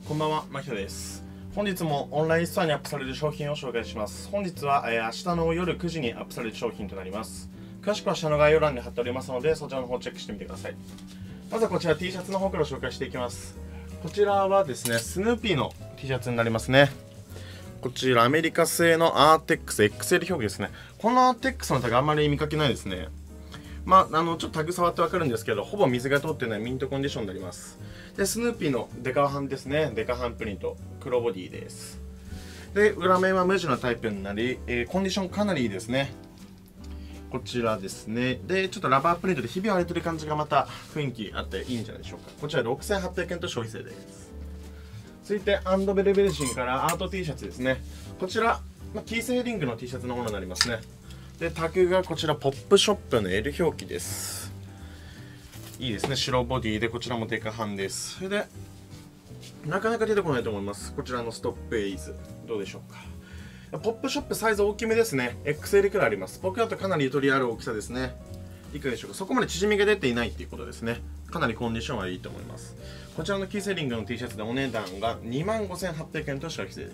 こんばんは、牧田です。本日もオンラインストアにアップされる商品を紹介します。本日は、明日の夜9時にアップされる商品となります。詳しくは下の概要欄に貼っておりますので、そちらの方をチェックしてみてください。まずはこちら T シャツの方から紹介していきます。こちらはですね、スヌーピーの T シャツになりますね。こちらアメリカ製のアーテックス XL 表記ですね。このアーテックスのタグあんまり見かけないですね。ちょっとタグ触ってわかるんですけど、ほぼ水が通ってないミントコンディションになります。で、スヌーピーのデカハンですね。デカハンプリント。黒ボディです。で、裏面は無地のタイプになり、コンディションかなりいいですね。こちらですね。で、ちょっとラバープリントでひび割れてる感じがまた雰囲気あっていいんじゃないでしょうか。こちら6800円と消費税です。続いて、アンドベルベルジンからアート T シャツですね。こちら、キースヘディングの T シャツのものになりますね。で、タグがこちらポップショップの L 表記です。いいですね。白ボディでこちらもデカハンです。それで、なかなか出てこないと思います。こちらのストップエイズ。どうでしょうか。ポップショップサイズ大きめですね。XL くらいあります。僕だとかなりゆとりある大きさですね。いかがでしょうか。そこまで縮みが出ていないっていうことですね。かなりコンディションはいいと思います。こちらのキーセリングの T シャツでお値段が25,800円と消費税です。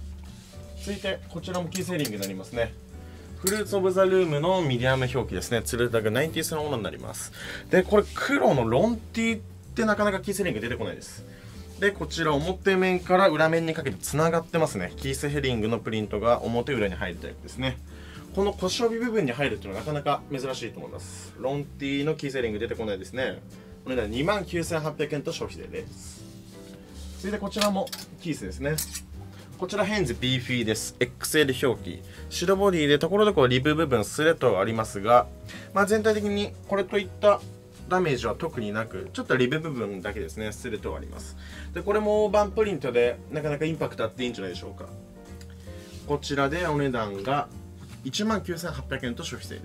続いて、こちらもキーセリングになりますね。フルーツオブザルームのミディアム表記ですね。ツルタグ90のものになります。で、これ黒のロンティってなかなかキーセリング出てこないです。で、こちら表面から裏面にかけてつながってますね。キースヘリングのプリントが表裏に入るタイプですね。この腰帯部分に入るっていうのはなかなか珍しいと思います。ロンティのキースヘリング出てこないですね。お値段29,800円と消費税です。続いてこちらもキースですね。こちらヘンズ B フィーです。XL 表記。白ボディでところどころリブ部分スレッドがありますが、全体的にこれといったダメージは特になく、ちょっとリブ部分だけですね、スレッドがあります。で、これも大判プリントでなかなかインパクトあっていいんじゃないでしょうか。こちらでお値段が19,800円と消費税です。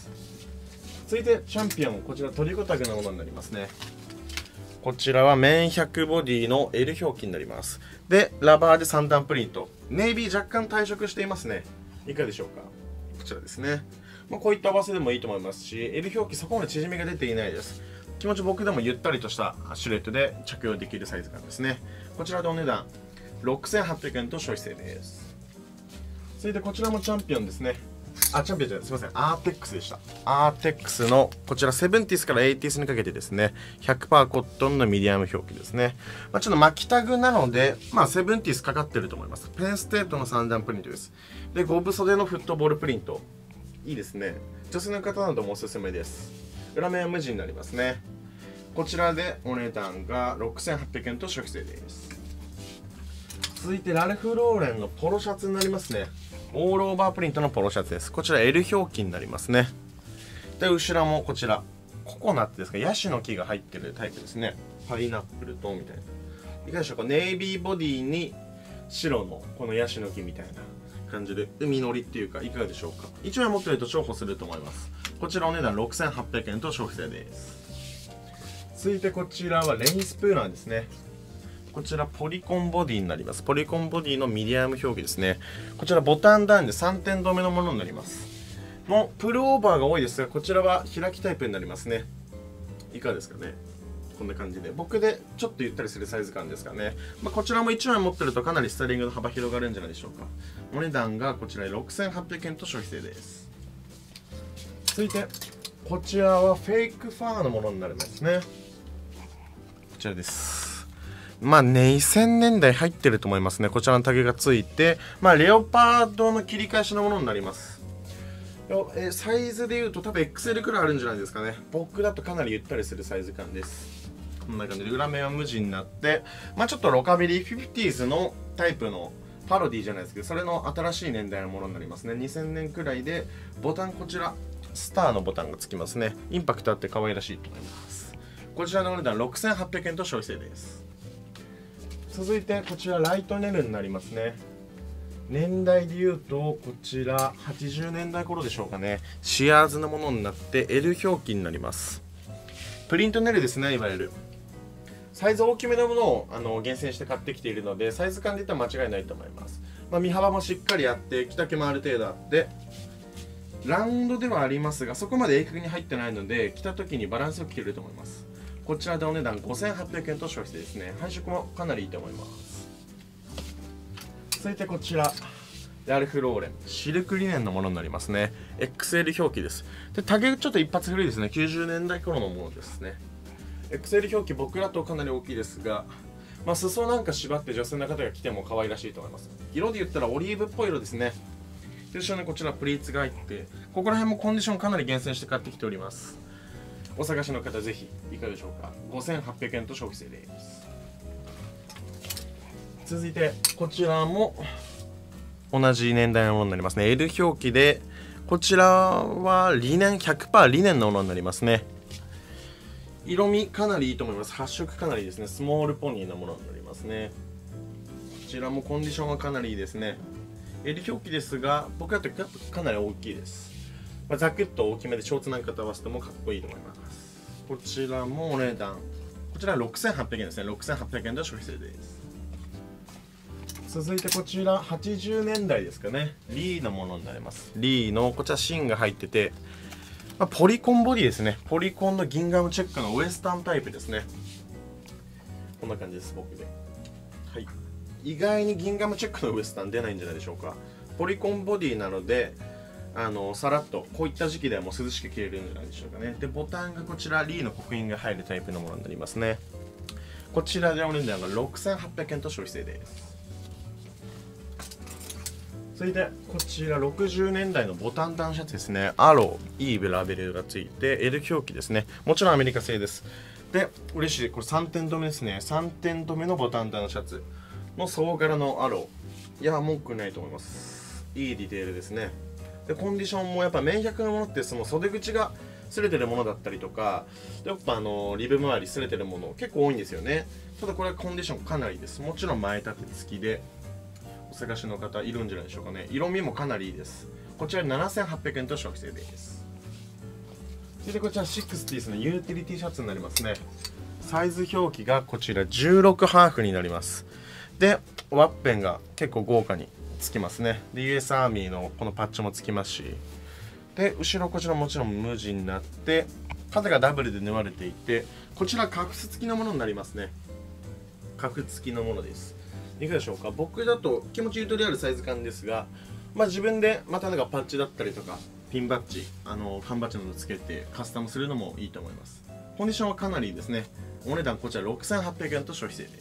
続いてチャンピオン、こちらトリコタグのものになりますね。こちらは面100ボディの L 表記になります。で、ラバーで3段プリント。ネイビー若干退色していますね。いかがでしょうか。こちらですね。こういった合わせでもいいと思いますし、L 表記そこまで縮みが出ていないです。気持ち僕でもゆったりとしたシルエットで着用できるサイズ感ですね。こちらでお値段6,800円と消費税です。続いてこちらもチャンピオンですね。チャンピオンじゃない、すみません。アーテックスでした。アーテックスの、こちら 70s から 80s にかけてですね、100% コットンのミディアム表記ですね。ちょっと巻きタグなので、70s かかってると思います。ペンステートの3段プリントです。で、ゴブ袖のフットボールプリント。いいですね。女性の方などもおすすめです。裏面は無地になりますね。こちらでお値段が6,800円と消費税です。続いてラルフローレンのポロシャツになりますね。オールオーバープリントのポロシャツです。こちら L 表記になりますね。で、後ろもこちら、ココナッツですか、ヤシの木が入ってるタイプですね。パイナップルとみたいな。いかがでしょうか。ネイビーボディに白のこのヤシの木みたいな感じで、実りっていうか、いかがでしょうか。1枚持ってると重宝すると思います。こちらお値段6,800円と消費税です。続いてこちらはレインスプーナーですね。こちらポリコンボディになります。ポリコンボディのミディアム表記ですね。こちらボタンダウンで3点止めのものになります。もうプルオーバーが多いですが、こちらは開きタイプになりますね。いかがですかね。こんな感じで。僕でちょっとゆったりするサイズ感ですかね。こちらも1枚持ってるとかなりスタイリングの幅広がるんじゃないでしょうか。お値段がこちら6,800円と消費税です。続いて、こちらはフェイクファーのものになりますね。こちらです。2000年代入ってると思いますね。こちらのタグがついて、レオパードの切り返しのものになります。サイズでいうと多分 XL くらいあるんじゃないですかね。僕だとかなりゆったりするサイズ感です。こんな感じで裏面は無地になって、ちょっとロカビリー 50s のタイプのパロディじゃないですけど、それの新しい年代のものになりますね。2000年くらいで、ボタンこちら、スターのボタンがつきますね。インパクトあって可愛らしいと思います。こちらのお値段6,800円と消費税です。続いてこちらライトネルになりますね。年代でいうとこちら80年代頃でしょうかね。シアーズのものになって L 表記になります。プリントネルですね、いわゆるサイズ大きめのものを厳選して買ってきているので、サイズ感で言ったら間違いないと思います。身幅もしっかりあって着丈もある程度あって、ラウンドではありますがそこまで鋭角に入ってないので着た時にバランスよく着れると思います。こちらでお値段5800円と消費税ですね。配色もかなりいいと思います。 続いてこちらラルフローレンシルクリネンのものになりますね。 XL 表記です。でタグちょっと一発古いですね。90年代頃のものですね。 XL 表記僕らとかなり大きいですが、裾なんか縛って女性の方が着ても可愛らしいと思います。色で言ったらオリーブっぽい色ですね。で後ろにこちらプリーツが入って、ここら辺もコンディションかなり厳選して買ってきております。お探しの方ぜひいかがでしょうか。5800円と消費税です。続いてこちらも同じ年代のものになりますね。 L 表記で、こちらはリネン 100% リネンのものになりますね。色味かなりいいと思います。発色かなりいいですね。スモールポニーのものになりますね。こちらもコンディションはかなりいいですね。 L 表記ですが、僕だとかなり大きいです。ザクッと大きめでショーツなんかと合わせてもかっこいいと思います。こちらもお値段、こちら6800円ですね。6800円で消費税です。続いてこちら80年代ですかね。リーのものになります。リーのこちら芯が入ってて、ポリコンボディですね。ポリコンのギンガムチェックのウエスタンタイプですね。こんな感じです、僕で。はい。意外にギンガムチェックのウエスタン出ないんじゃないでしょうか。ポリコンボディなので、さらっとこういった時期ではもう涼しく着れるんじゃないでしょうかね。で、ボタンがこちらリーの刻印が入るタイプのものになりますね。こちらでお値段が6800円と消費税です。続いてこちら60年代のボタンダウンシャツですね。アロー、いいラベルがついて L 表記ですね。もちろんアメリカ製です。で、嬉しい、これ3点止めですね。3点止めのボタンダウンシャツの総柄のアロー。いや、文句ないと思います。いいディテールですね。で、コンディションもやっぱ綿100のものってその袖口が擦れてるものだったりとか、やっぱリブ周り擦れてるもの結構多いんですよね。ただこれはコンディションかなりいいです。もちろん前立て付きでお探しの方いるんじゃないでしょうかね。色味もかなりいいです。こちら7800円と消費税です。それでこちら60sのユーティリティシャツになりますね。サイズ表記がこちら16ハーフになります。で、ワッペンが結構豪華につきますね。で、US アーミーのこのパッチもつきますし、で、後ろこちらもちろん無地になって、肩がダブルで縫われていて、こちらカフス付きのものになりますね。カフ付きのものです。いかがでしょうか。僕だと気持ちゆとりあるサイズ感ですが、自分でまたなんかパッチだったりとかピンバッジ、缶バッジなどつけてカスタムするのもいいと思います。コンディションはかなりいいですね。お値段こちら6800円と消費税です。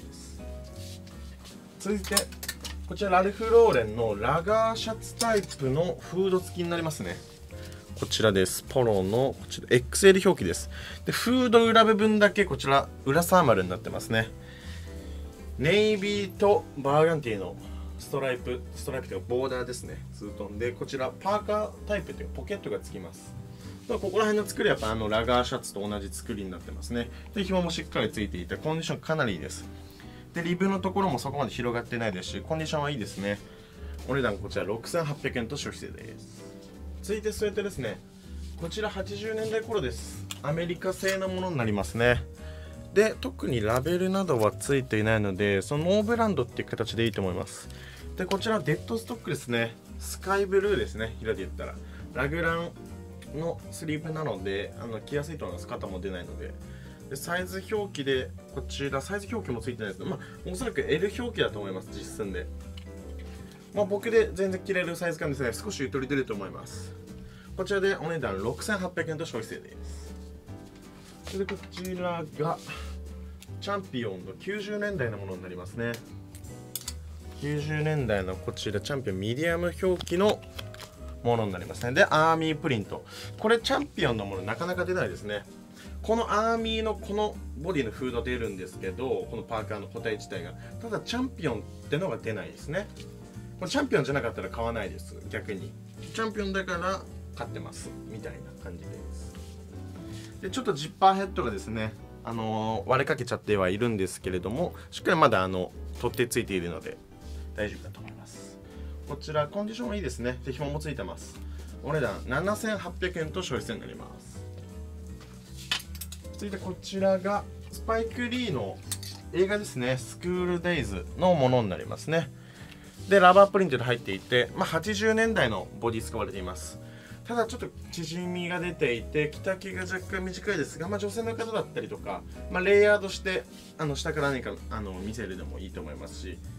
続いてこちらラルフローレンのラガーシャツタイプのフード付きになりますね。こちらです。ポロのこちら XL 表記です。で、フード裏部分だけこちら裏サーマルになってますね。ネイビーとバーガンティーのストライプというかボーダーですね。ツートンで、こちらパーカータイプというかポケットがつきます。ここら辺の作りはやっぱラガーシャツと同じ作りになってますね。で、紐もしっかりついていてコンディションかなりいいです。で、リブのところもそこまで広がってないですし、コンディションはいいですね。お値段こちら6800円と消費税です。続いてスウェットですね。こちら80年代頃です。アメリカ製のものになりますね。で、特にラベルなどはついていないので、そのノーブランドっていう形でいいと思います。で、こちらデッドストックですね。スカイブルーですね。色で言ったらラグランのスリーブなので着やすいと思います。肩も出ないので。で、サイズ表記でこちらサイズ表記もついてないですけど、おそらく L 表記だと思います。実寸で僕で全然着れるサイズ感ですね。少しゆとり出ると思います。こちらでお値段6800円と消費税です。それでこちらがチャンピオンの90年代のものになりますね。90年代のこちらチャンピオンミディアム表記のものになりますね。で、アーミープリント。これチャンピオンのものなかなか出ないですね。このアーミーのこのボディのフード出るんですけど、このパーカーの個体自体が。ただチャンピオンってのが出ないですね。これチャンピオンじゃなかったら買わないです。逆にチャンピオンだから買ってますみたいな感じです。で、ちょっとジッパーヘッドがですね、割れかけちゃってはいるんですけれども、しっかりまだ取っ手ついているので大丈夫だと思います。こちらコンディションはいいですね。で、紐もついてます。お値段7800円と消費税になります。続いてこちらがスパイク・リーの映画ですね。スクールデイズのものになりますね。で、ラバープリントで入っていて、80年代のボディ使われています。ただちょっと縮みが出ていて着丈が若干短いですが、女性の方だったりとか、レイヤードして下から何か見せるでもいいと思いますし、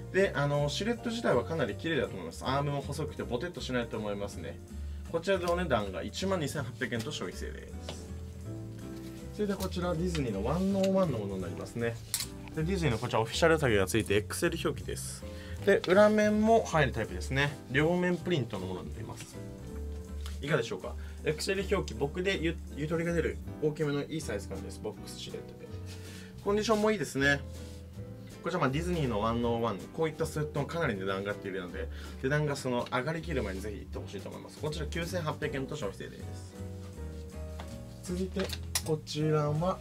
でシルエット自体はかなり綺麗だと思います。アームも細くてボテッとしないと思いますね。こちらでお値段が 12,800 円と消費税です。それでこちらディズニーの101のものになりますね。でディズニーのこちらオフィシャルタグがついて XL 表記です。で裏面も入るタイプですね。両面プリントのものになります。いかがでしょうか。 XL 表記、僕でゆとりが出る大きめのいいサイズ感です。ボックスシルエットでコンディションもいいですね。こちらディズニーの101、こういったスウェットもかなり値段が上がっているので、値段が上がりきる前にぜひ行ってほしいと思います。こちら 9,800 円と消費税です。続いてこちらは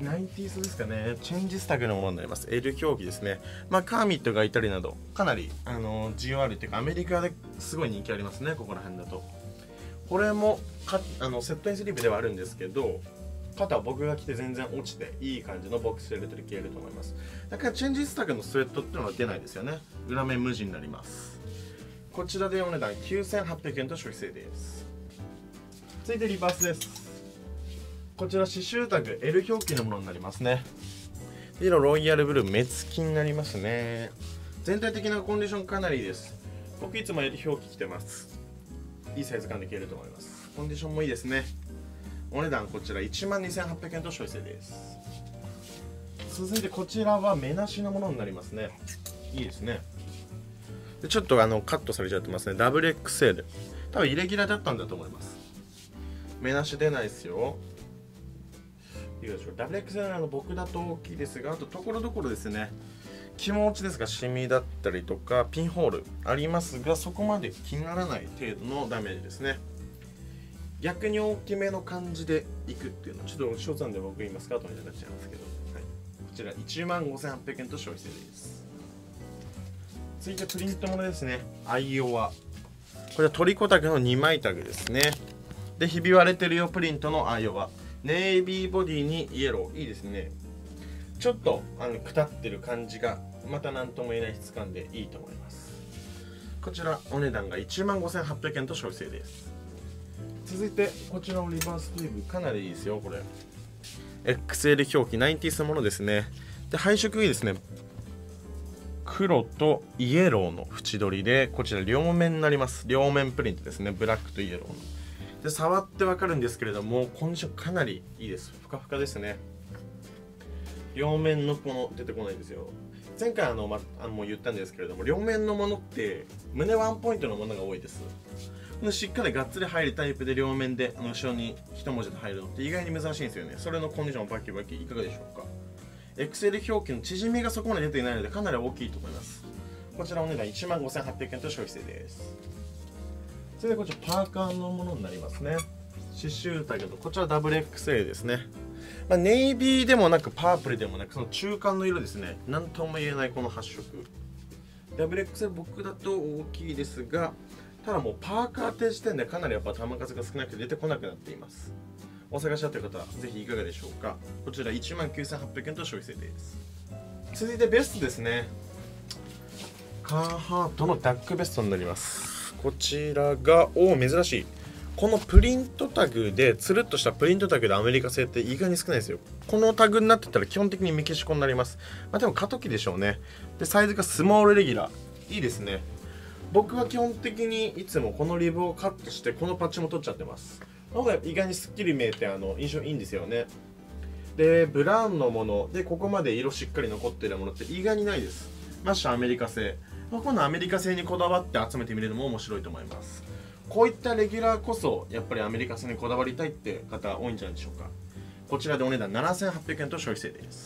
90s ですかね。チェンジスタグのものになります。 L 表記ですね。カーミットがいたりなどかなり需要あるというか、アメリカですごい人気ありますね。ここら辺だとこれもセットインスリーブではあるんですけど、肩は僕が着て全然落ちていい感じのボックスシルエットで着れると思います。だからチェンジスタグのスウェットっていうのは出ないですよね。裏面無地になります。こちらでお値段 9,800 円と消費税です。続いてリバースです。こちら刺繍タグ L 表記のものになりますね。色ロイヤルブルー目付きになりますね。全体的なコンディションかなりいいです。僕いつも L 表記着てます。いいサイズ感で着れると思います。コンディションもいいですね。お値段こちら 12,800 円と消費税です。続いてこちらは目なしのものになりますね。いいですね。でちょっとカットされちゃってますね。ダブル XL、 多分イレギュラーだったんだと思います。目なし出ないですよ。いいでしょう。ダブル XL 僕だと大きいですが、あとところどころですね、気持ちですがシミだったりとかピンホールありますが、そこまで気にならない程度のダメージですね。逆に大きめの感じでいくっていうのはちょっとショーツなんで僕言いますか後になっちゃいますけど、はい、こちら 15,800 円と消費税です。続いてプリントものですね。アイオワ、これはトリコタグの2枚タグですね。でひび割れてるよプリントのアイオワ、ネイビーボディにイエロー、いいですね。ちょっとくたってる感じがまた何とも言えない質感でいいと思います。こちらお値段が 15,800 円と消費税です。続いてこちらのリバーススリーブかなりいいですよ。これ XL 表記 90s のものですね。で配色いいですね。黒とイエローの縁取りで、こちら両面になります。両面プリントですね。ブラックとイエローので触ってわかるんですけれども、コンディションかなりいいです。ふかふかですね。両面のこの出てこないんですよ。前回もう言ったんですけれども、両面のものって胸ワンポイントのものが多いです。しっかりがっつり入るタイプで両面で後ろに一文字で入るのって意外に珍しいんですよね。それのコンディションバキバキいかがでしょうか。 XL 表記の縮みがそこまで出ていないのでかなり大きいと思います。こちらお値段 15,800 円と消費税です。それでこちらパーカーのものになりますね。刺繍タグとこちらダブル XL ですね。ネイビーでもなくパープルでもなく、その中間の色ですね。何とも言えないこの発色。ダブル XL 僕だと大きいですが、ただもうパーカーって時点でかなりやっぱ球数が少なくて出てこなくなっています。お探しだという方はぜひいかがでしょうか。こちら 19,800 円と消費税です。続いてベストですね。カーハートのダックベストになります。こちらが珍しい、このプリントタグでつるっとしたプリントタグでアメリカ製って意外に少ないですよ。このタグになってたら基本的にメキシコになります。でも過渡期でしょうね。でサイズがスモールレギュラー、いいですね。僕は基本的にいつもこのリブをカットしてこのパッチも取っちゃってます。なので意外にすっきり見えて印象いいんですよね。でブラウンのものでここまで色しっかり残っているものって意外にないです。ましてアメリカ製、今度アメリカ製にこだわって集めてみるのも面白いと思います。こういったレギュラーこそやっぱりアメリカ製にこだわりたいって方多いんじゃないでしょうか。こちらでお値段 7,800 円と消費税です。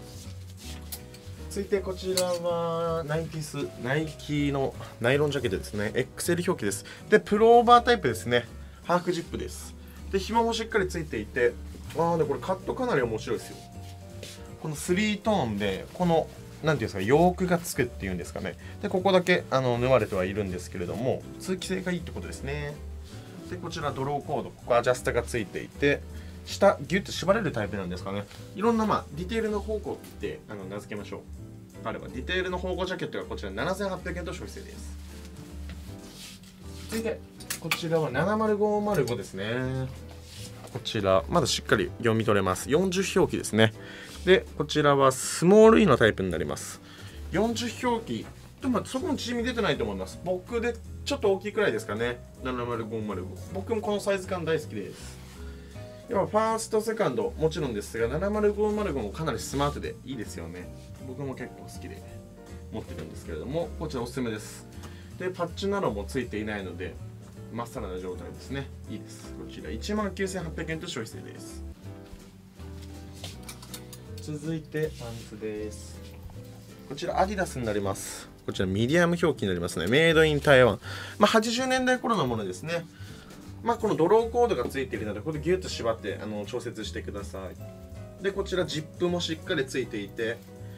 続いてこちらはナイキのナイロンジャケットですね。 XL 表記です。でプローバータイプですね。ハーフジップです。で紐もしっかりついていて、でこれカットかなり面白いですよ。この3トーンでこのなんていうんですか、ヨークがつくっていうんですかね。でここだけ縫われてはいるんですけれども、通気性がいいってことですね。でこちらドローコード、ここアジャスタがついていて、下ギュッと縛れるタイプなんですかね。いろんなディテールの方向って名付けましょう。あればディテールの保護ジャケットがこちら 7,800 円と消費税です。続いてこちらは70505ですね。こちらまだしっかり読み取れます。40表記ですね。でこちらはスモール E のタイプになります。40表記と待って、そこも縮み出てないと思います。僕でちょっと大きいくらいですかね。70505。僕もこのサイズ感大好きです。やっぱファースト、セカンドもちろんですが、70505もかなりスマートでいいですよね。僕も結構好きで持ってるんですけれども、こちらおすすめです。で、パッチなどもついていないので、まっさらな状態ですね。いいです。こちら19,800円と消費税です。続いてパンツです。こちらアディダスになります。こちらミディアム表記になりますね。メイドイン台湾。80年代頃のものですね。このドローコードがついているので、これギュッと縛って調節してください。で、こちらジップもしっかりついていて、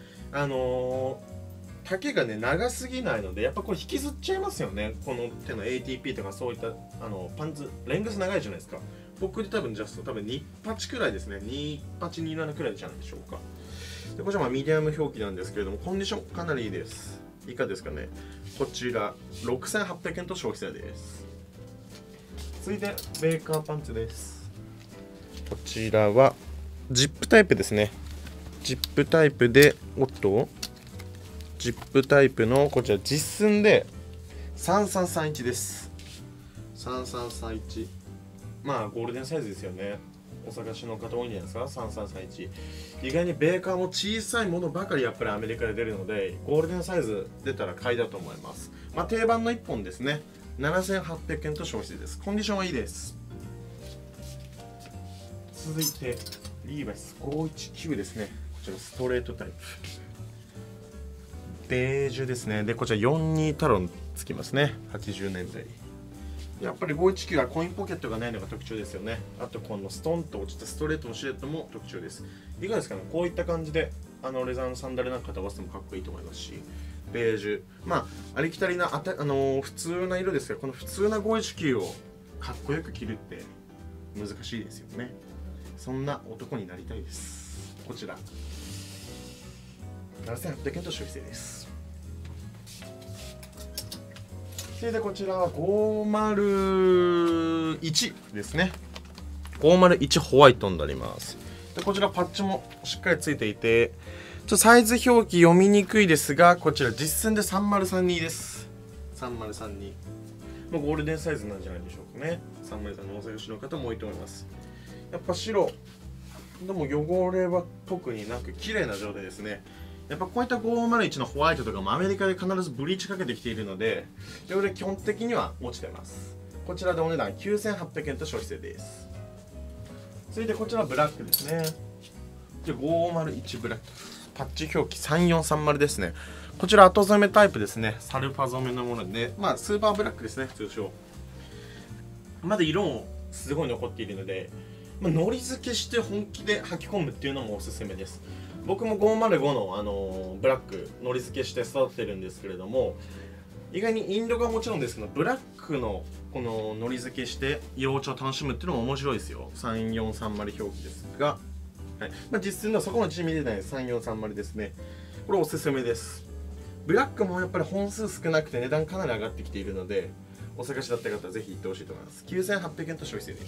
丈がね長すぎないので、やっぱこれ引きずっちゃいますよね。この手の ATP とかそういったパンツレングス長いじゃないですか。僕で多分ジャスト28くらいですね。2827くらいじゃないでしょうか。でこちらミディアム表記なんですけれども、コンディションかなりいいです。いかがですかね。こちら6,800円と消費税です。続いてベーカーパンツです。こちらはジップタイプですね。ジップタイプで、ジップタイプのこちら実寸で3331です。3331。ゴールデンサイズですよね。お探しの方多いんじゃないですか。3331。意外にベーカーも小さいものばかりやっぱりアメリカで出るので、ゴールデンサイズ出たら買いだと思います。定番の1本ですね。7,800円と消費税です。コンディションはいいです。続いてリーバイス519ですね。こちらストレートタイプベージュですね。でこちら42タロンつきますね。80年代。やっぱり519はコインポケットがないのが特徴ですよね。あとこのストンと落ちたストレートのシルエットも特徴です。いかがですかね。こういった感じでレザーのサンダルなんかと合わせてもかっこいいと思いますし、ベージュ、ありきたりな普通な色ですが、この普通な519をかっこよく着るって難しいですよね。そんな男になりたいです。こちら7,800円と消費税です。それでこちらは501ですね。501ホワイトになります。でこちらパッチもしっかりついていて、サイズ表記読みにくいですが、こちら実寸で3032です。3032。ゴールデンサイズなんじゃないでしょうかね。303のお探しの方も多いと思います。やっぱ白でも汚れは特になく綺麗な状態ですね。やっぱこういった501のホワイトとかもアメリカで必ずブリーチかけてきているので、汚れ基本的には落ちてます。こちらでお値段9,800円と消費税です。続いてこちらブラックですね。501ブラック。パッチ表記3430ですね。こちら後染めタイプですね。サルファ染めのもので、スーパーブラックですね、通称。まだ色もすごい残っているので、のり付けして本気で履き込むっていうのもおすすめです。僕も505の、ブラックのり付けして育ててるんですけれども、意外にインドがもちろんですけど、ブラックのこののり付けして色落ちを楽しむっていうのも面白いですよ。3430表記ですが、実際にはそこまで見れない3430ですね。これおすすめです。ブラックもやっぱり本数少なくて値段かなり上がってきているので、お探しだった方はぜひ行ってほしいと思います。9,800円と消費税です。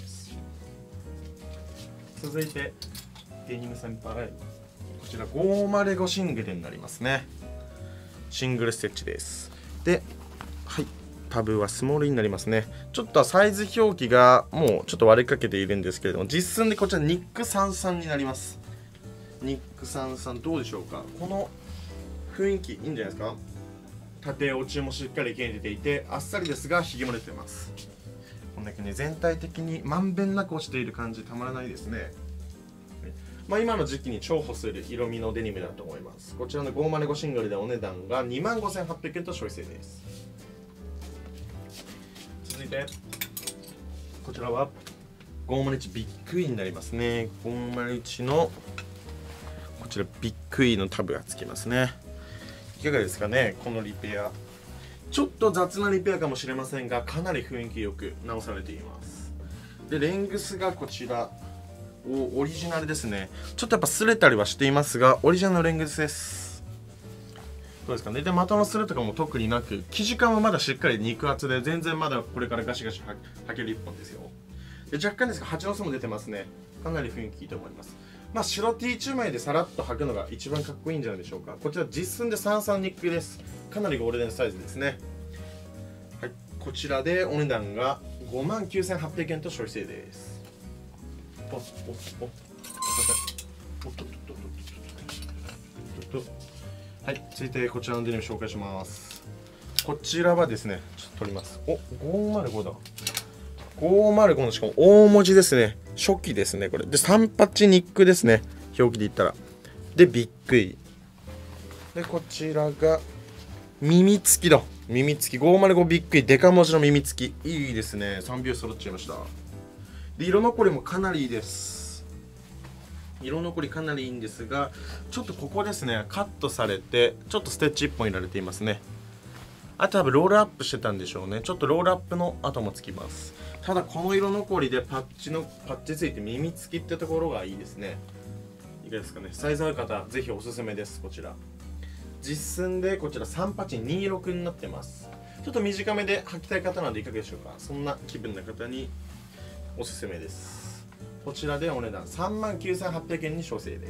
続いてデニム先輩、こちら505シングルになりますね。シングルステッチです。で、タブはスモールになりますね。ちょっとサイズ表記がもうちょっと割れかけているんですけれども、実寸でこちらニック33になります。ニック33どうでしょうか。この雰囲気いいんじゃないですか。縦落ちもしっかり毛に出ていて、あっさりですがひげも出てます。こんだけね、全体的にまんべんなく落ちている感じたまらないですね。今の時期に重宝する色味のデニムだと思います。こちらの505シングルでお値段が25,800円と消費税です。続いてこちらは501ビッグイになりますね。501のこちらビッグイのタブがつきますね。いかがですかね。このリペアちょっと雑なリペアかもしれませんが、かなり雰囲気よく直されています。でレングスがこちらオリジナルですね。ちょっとやっぱ擦れたりはしていますが、オリジナルのレングスです。どうですかね。で股の擦れとかも特になく、生地感はまだしっかり肉厚で、全然まだこれからガシガシ履ける一本ですよ。で若干ですが蜂の巣も出てますね。かなり雰囲気いいと思います。白 T 1枚でさらっと履くのが一番かっこいいんじゃないでしょうか。こちら実寸で33ニックです。 かなりゴールデンサイズですね。はい、こちらでお値段が59,800円と消費税です。はい、続いてこちらのデニム紹介します。こちらはですね、ちょっと取ります。505だ。505のしかも大文字ですね。初期ですね、これ。で、38ニックですね。表記で言ったら。で、ビッグイ。で、こちらが耳付きだ。耳付き。505ビッグイ。デカ文字の耳付き。いいですね。3秒揃っちゃいました。で、色残りもかなりいいです。色残りかなりいいんですが、ちょっとここですね、カットされて、ちょっとステッチ1本入れられていますね。あと多分ロールアップしてたんでしょうね。ちょっとロールアップの跡もつきます。ただこの色残りでパッチついて耳付きってところがいいですね。いかがですかね。サイズ合う方ぜひおすすめです。こちら実寸でこちら3826になってます。ちょっと短めで履きたい方なのでいかがでしょうか。そんな気分な方におすすめです。こちらでお値段39,800円に消費税です。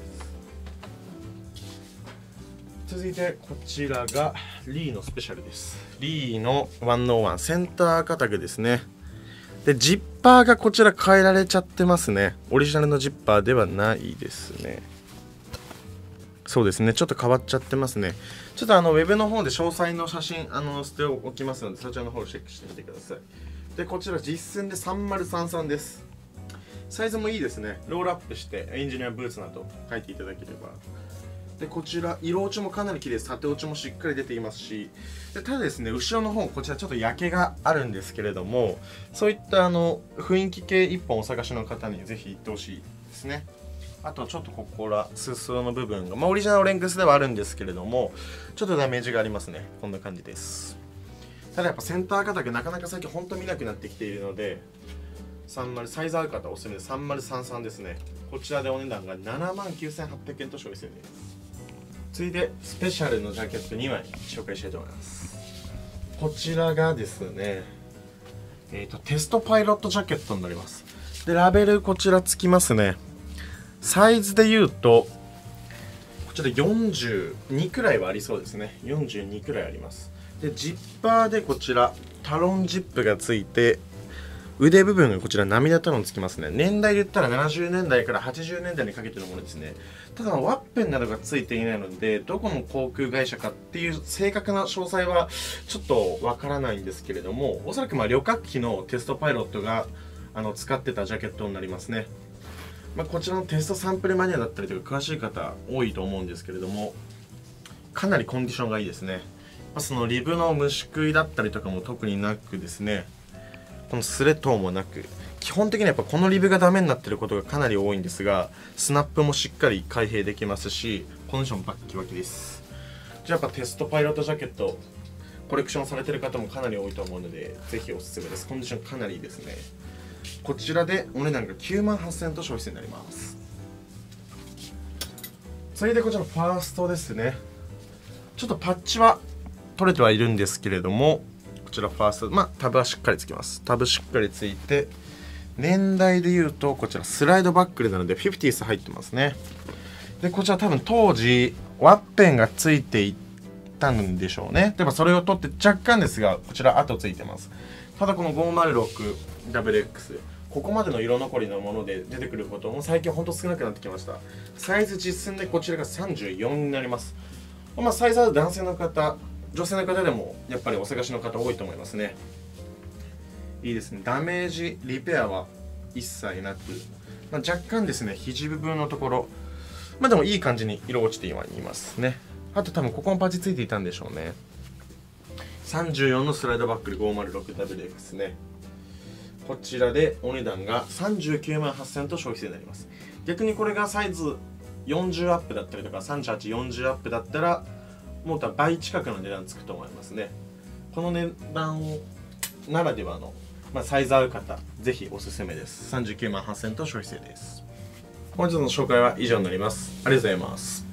続いてこちらがリーのスペシャルです。リーの101センター肩具ですね。でジッパーがこちら変えられちゃってますね。オリジナルのジッパーではないですね。そうですね、ちょっと変わっちゃってますね。ちょっとウェブの方で詳細の写真載せておきますので、そちらの方をチェックしてみてください。でこちら実寸で3033です。サイズもいいですね。ロールアップしてエンジニアブーツなど書いていただければ。でこちら色落ちもかなり綺麗です。縦落ちもしっかり出ていますし、でただですね、後ろの方こちらちょっと焼けがあるんですけれども、そういった雰囲気系1本お探しの方にぜひ行ってほしいですね。あとちょっとここら裾の部分が、オリジナルレングスではあるんですけれども、ちょっとダメージがありますね。こんな感じです。ただやっぱセンター肩がなかなか最近本当見なくなってきているので、30サイズ合う方おすすめで3033ですね。こちらでお値段が79,800円と消費税です。続いてスペシャルのジャケット2枚紹介したいと思います。こちらがですね、テストパイロットジャケットになります。でラベルこちらつきますね。サイズで言うとこちら42くらいはありそうですね。42くらいあります。でジッパーでこちらタロンジップがついて、腕部分がこちら涙タロンつきますね。年代で言ったら70年代から80年代にかけてのものですね。ただワッペンなどがついていないので、どこの航空会社かっていう正確な詳細はちょっとわからないんですけれども、おそらく旅客機のテストパイロットが使ってたジャケットになりますね。こちらのテストサンプルマニアだったりとか詳しい方多いと思うんですけれども、かなりコンディションがいいですね。そのリブの虫食いだったりとかも特になくですね、このスレ等もなく、基本的にはやっぱこのリブがダメになってることがかなり多いんですが、スナップもしっかり開閉できますし、コンディションバッキバキです。じゃあやっぱテストパイロットジャケットコレクションされてる方もかなり多いと思うので、ぜひおすすめです。コンディションかなりいいですね。こちらでお値段が98,000円と消費税になります。続いてこちらのファーストですね。ちょっとパッチは取れてはいるんですけれども、こちらファースト、タブはしっかりつきます。タブしっかりついて、年代でいうとこちらスライドバックルなので 50s 入ってますね。でこちら多分当時ワッペンがついていったんでしょうね。でもそれを取って若干ですが、こちら跡ついてます。ただこの 506WX、 ここまでの色残りのもので出てくることも最近ほんと少なくなってきました。サイズ実寸でこちらが34になります。サイズは男性の方女性の方でもやっぱりお探しの方多いと思いますね。いいですね。ダメージリペアは一切なく、若干ですね肘部分のところでもいい感じに色落ちていますね。あと多分ここもパチついていたんでしょうね。34のスライドバックル 506WX ね。こちらでお値段が398000と消費税になります。逆にこれがサイズ40アップだったりとか3840アップだったらもう多分倍近くの値段つくと思いますね。この値段ならではの、サイズ合う方ぜひおすすめです。398000と消費税です。本日の紹介は以上になります。ありがとうございます。